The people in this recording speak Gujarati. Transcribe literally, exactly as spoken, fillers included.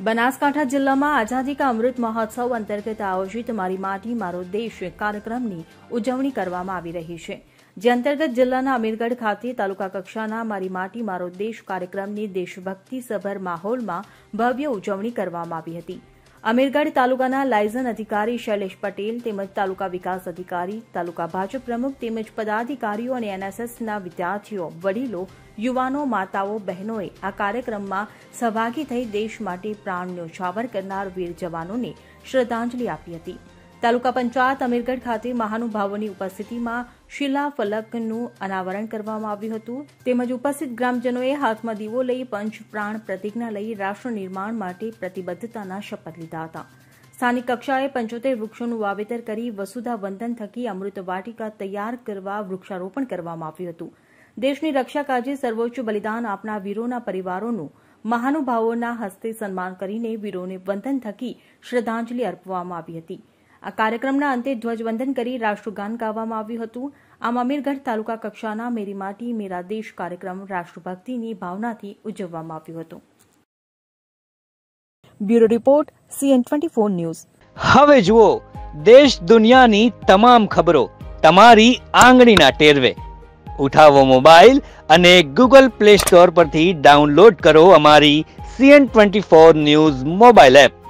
બનાસકાંઠા જિલ્લામાં આઝાદી કા અમૃત મહોત્સવ અંતર્ગત આયોજિત મારી માટી મારો દેશ કાર્યક્રમની ઉજવણી કરવામાં આવી રહી છે, જે અંતર્ગત જિલ્લાના અમીરગઢ ખાતે તાલુકા કક્ષાના મારી માટી મારો દેશ કાર્યક્રમની દેશભક્તિસભર માહોલમાં ભવ્ય ઉજવણી કરવામાં આવી હતી। અમીરગઢ તાલુકાના લાયઝન અધિકારી શૈલેષ પટેલ તેમજ તાલુકા વિકાસ અધિકારી, તાલુકા ભાજપ પ્રમુખ તેમજ પદાધિકારીઓ અને એનએસએસના વિદ્યાર્થીઓ, વડીલો, યુવાનો, માતાઓ, બહેનોએ આ કાર્યક્રમમાં સહભાગી થઈ દેશ માટે પ્રાણ ન્યોછાવર કરનાર વીર જવાનોને શ્રદ્ધાંજલિ આપી હતી। તાલુકા પંચાયત અમીરગઢ ખાતે મહાનુભાવોની ઉપસ્થિતિમાં શિલાફલકનું અનાવરણ કરવામાં આવ્યું હતું, તેમજ ઉપસ્થિત ગ્રામજનોએ હાથમાં દીવો લઈ પંચ પ્રાણ પ્રતિજ્ઞા લઈ રાષ્ટ્ર નિર્માણ માટે પ્રતિબદ્ધતાના શપથ લીધા હતા। સ્થાનિક કક્ષાએ પંચોતેર વૃક્ષોનું વાવેતર કરી વસુધા વંદન થકી અમૃત વાટિકા તૈયાર કરવા વૃક્ષારોપણ કરવામાં આવ્યું હતું। દેશની રક્ષા કાજે સર્વોચ્ચ બલિદાન આપનાર વીરોના પરિવારોનું મહાનુભાવોના હસ્તે સન્માન કરીને વીરોને વંદન થકી શ્રદ્ધાંજલિ અર્પવામાં આવી હતી। આ કાર્યક્રમના અંતે ધ્વજવંદન કરી રાષ્ટ્રગાન ગાવામાં આવ્યું હતું। આમ અમીરગઢ તાલુકા કક્ષાના મેરી માટી મેરા દેશ કાર્યક્રમ રાષ્ટ્રભક્તિની ભાવનાથી ઉજવવામાં આવ્યું હતું। Bureau report CN twenty four news. હવે જુઓ દેશ દુનિયાની તમામ ખબરો તમારી આંગળીના ટેરવે। ઉઠાવો મોબાઈલ અને ગૂગલ પ્લે સ્ટોર પરથી ડાઉનલોડ કરો અમારી CN twenty four news mobile app.